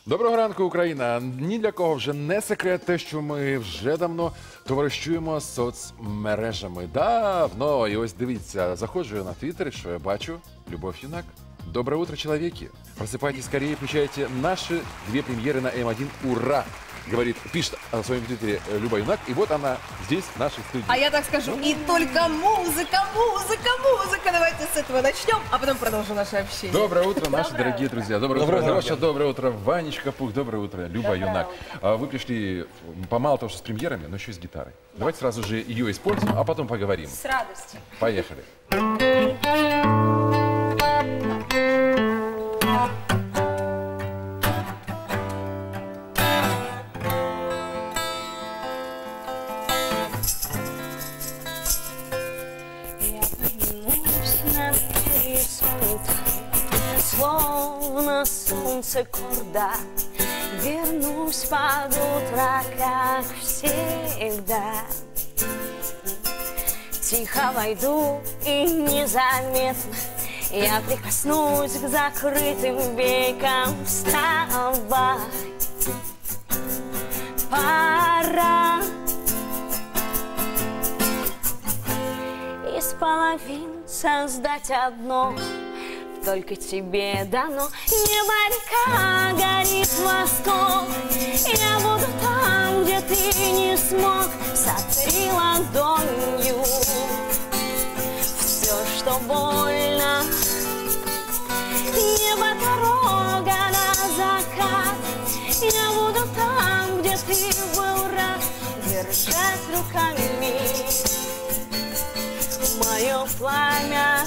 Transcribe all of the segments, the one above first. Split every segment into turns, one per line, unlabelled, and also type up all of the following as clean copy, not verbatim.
Доброго ранку, Україна! Ні для кого вже не секрет те, що ми вже давно товаришуємо з соцмережами. Давно. І ось дивіться, заходжу я на Твіттер, що я бачу. Любовь Юнак. Доброе утро, человеки! Просыпайтесь скорее, включайте наши две премьеры на М1. Ура! Говорит, пишет о своем твиттере Люба Юнак, и вот она здесь, в нашей студии.
А я так скажу, и только музыка, музыка, музыка. Давайте с этого начнем, а потом продолжим наше общение.
Доброе утро, наши дорогие друзья. Доброе утро, Леша, доброе утро, Ванечка Пух, доброе утро, Люба Юнак. Вы пришли помало того, что с премьерами, но еще и с гитарой. Давайте сразу же ее используем, а потом поговорим.
С радостью.
Поехали.
Словно солнце корда, вернусь под утро, как всегда. Тихо войду и незаметно я прикоснусь к закрытым векам. Вставай, пора. Из половин создать одно только тебе дано. Небо, река, горит восток. Я буду там, где ты не смог. Сотри ладонью все, что больно. Небо, дорога на закат. Я буду там, где ты был рад. Держать руками мое пламя.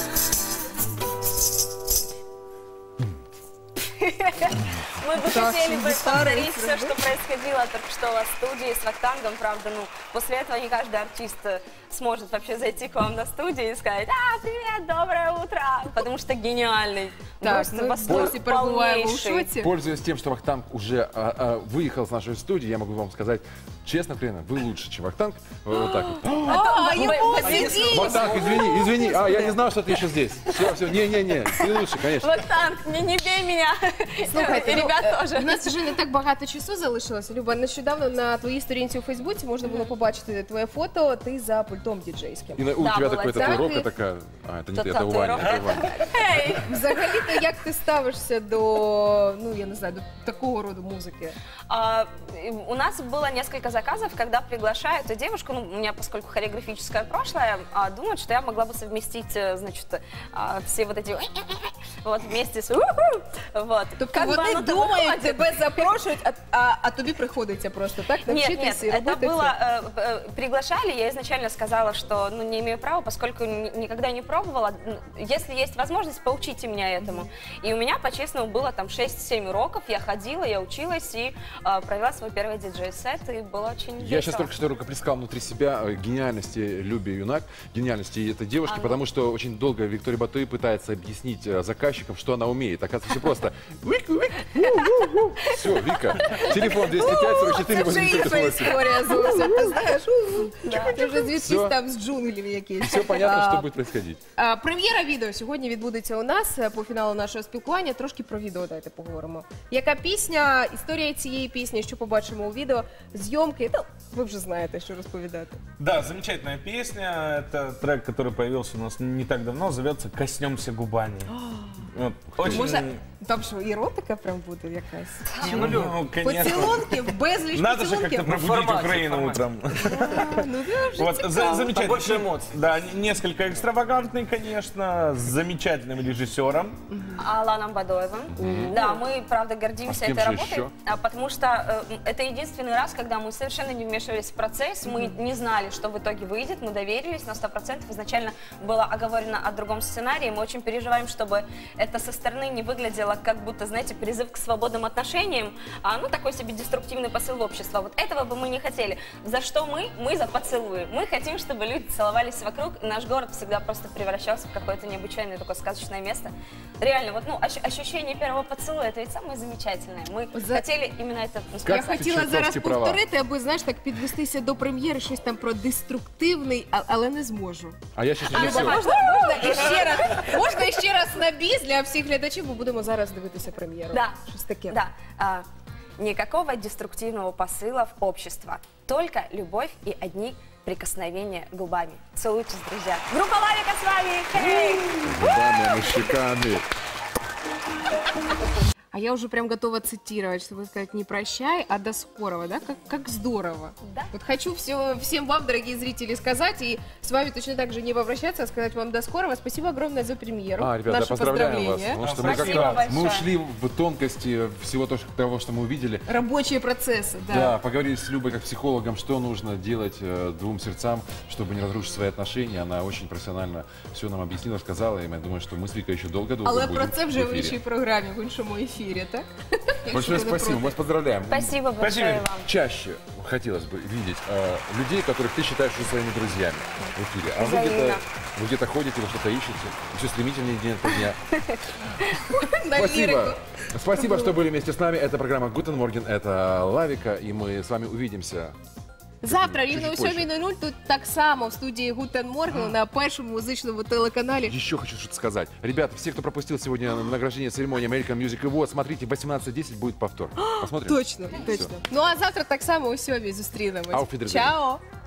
Мы бы хотели бы повторить все, что происходило только что у вас в студии с Вахтангом. Правда, после этого не каждый артист сможет вообще зайти к вам на студию и сказать: привет, доброе утро, потому что гениальный.
Так, мы в пробываем в шоте.
Пользуясь тем, что Вахтанг уже выехал с нашей студии, я могу вам сказать честно, Крена, вы лучше, чем Вахтанг. Вот так вот. Вахтанг, извини, я не знал, что ты еще здесь. Все, не, ты лучше, конечно.
Вахтанг, не бей меня.
Слухайте,
і ребят теж.
У нас вже не так багато часу залишилося. Люба, нещодавно на твоїй сторінці у Фейсбуці можна було побачити твоє фото, ти за пультом діджейським.
И у тебя такая татуировка такая. Это не ты, это у Вани.
Взагалі-то як ти ставишся до, я не знаю, до такого роду музики?
У нас было несколько заказов, когда приглашаю эту девушку, у меня, поскольку хореографическое прошлое, думают, что я могла бы совместить, значит, все вот эти вот вместе с вот.
Тобто вони думають, тебе запрошують, а тобі приходиться просто так навчитися і робити
это было, приглашали, я изначально сказала, что не имею права, поскольку никогда не пробовала. Если есть возможность, поучите меня этому. И у меня, по-честному, было там 6-7 уроков, я ходила, я училась и провела свой первый диджей-сет, и было очень весело.
Я сейчас только что рукоплескал внутри себя гениальности Люби Юнак, гениальности этой девушки, потому что очень долго Виктория Батуи пытается объяснить заказчикам, что она умеет. Оказывается, все просто. Все, Вика, телефон 205 44
88. Історія зовсім, ти знаєш, ти вже звідкись там з джунглів якісь.
Все понятно, що буде происходить.
Прем'єра відео сьогодні відбудеться у нас по фіналу нашого спілкування. Трошки про відео давайте поговоримо. Яка пісня, історія цієї пісні, що побачимо у відео, зйомки, ви вже знаєте, що розповідати.
Да, замечательная песня. Это трек, который появился у нас не так давно, зовется «Коснемся губами». Вот, очень...
Там що, еротика прям буде якась?
Конечно.
Поцілунки, безліч
Надо же как-то
поцілунків.
пробудить Украину утром. Вот, замечательный эмоций. Да, несколько экстравагантный, конечно, с замечательным режиссером.
Аланом Бадоевым. Да, мы, правда, гордимся этой работой, потому что это единственный раз, когда мы совершенно не вмешивались в процесс, мы не знали, что в итоге выйдет, мы доверились на 100%. Изначально было оговорено о другом сценарии, мы очень переживаем, чтобы это со стороны не выглядело как будто, знаете, призыв к свободным отношениям, такой себе деструктивный посыл в общество. Вот этого бы мы не хотели. За что мы? Мы за поцелуи. Мы хотим, чтобы люди целовались вокруг, и наш город всегда просто превращался в какое-то необычайное такое сказочное место. Реально, вот, ощущение первого поцелуя, это ведь самое замечательное. Мы хотели именно это
Я хотіла зараз повторити, аби, знаєш, так підвестися до прем'єри, щось там про деструктивний, але не зможу.
А я ще не все.
Можна ще раз на біс для всіх глядачів, бо будемо зараз дивитися прем'єру.
Да.
Щось таке.
Да. Никакого деструктивного посыла в общество. Только любовь и одни прикосновения губами. Целуйтесь, друзья. Группа Лавика с вами. Хей!
Губами мужчиками.
А я уже прям готова цитировать, чтобы сказать не прощай, а до скорого, да? Как здорово.
Да.
Вот хочу всем вам, дорогие зрители, сказать, и с вами точно так же не попрощаться, а сказать вам до скорого. Спасибо огромное за премьеру.
Ребята,
Наши
поздравляем вас.
поздравления.
Потому что мы
Спасибо
как-то мы
большое.
ушли в тонкости всего того, что мы увидели.
Рабочие процессы, да.
Да, поговорили с Любой как психологом, что нужно делать двум сердцам, чтобы не разрушить свои отношения. Она очень профессионально все нам объяснила, сказала, и я думаю, что мы с Викой еще долго-долго
Але
будем
про це
в
вже в
эфире.
іншій програмі, в іншому ефірі, так?
Большое
Якщо ви не
спасибо, мы
проти.
вас поздравляем.
Спасибо большое
Спасибо.
вам.
Чаще хотелось бы видеть людей, которых ты считаешь уже своими друзьями в эфире. А
Взаимно.
вы где-то ходите, вы что-то ищете, и все стремительнее день ото дня.
На
Спасибо.
лирику.
Спасибо, что были вместе с нами. Это программа Guten Morgen, это Лавика, и мы с вами увидимся.
Завтра
Чуть-чуть
рівно о
позже.
7:00 тут так само в студії Гутен Морген на першому музичному телеканалі.
Еще хочу что-то сказать. Ребят, все, кто пропустил сегодня награждение церемонии American Music Awards, смотрите, в 18:10 будет повтор. Посмотрим?
Точно, точно. Ну а завтра так само о 7:00 зустрінемось.
Auf Wiedersehen.
Чао!